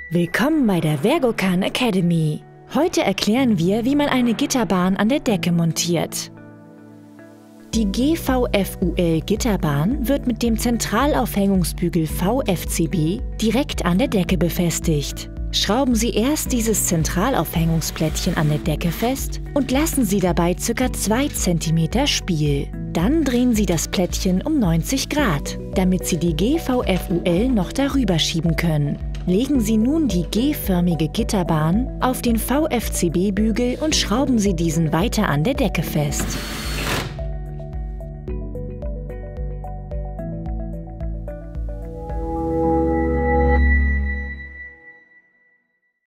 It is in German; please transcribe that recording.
Willkommen bei der Vergokan Academy. Heute erklären wir, wie man eine Gitterbahn an der Decke montiert. Die GVFUL-Gitterbahn wird mit dem Zentralaufhängungsbügel VFCB direkt an der Decke befestigt. Schrauben Sie erst dieses Zentralaufhängungsplättchen an der Decke fest und lassen Sie dabei ca. 2 cm Spiel. Dann drehen Sie das Plättchen um 90 Grad, damit Sie die GVFUL noch darüber schieben können. Legen Sie nun die G-förmige Gitterbahn auf den VFCB-Bügel und schrauben Sie diesen weiter an der Decke fest.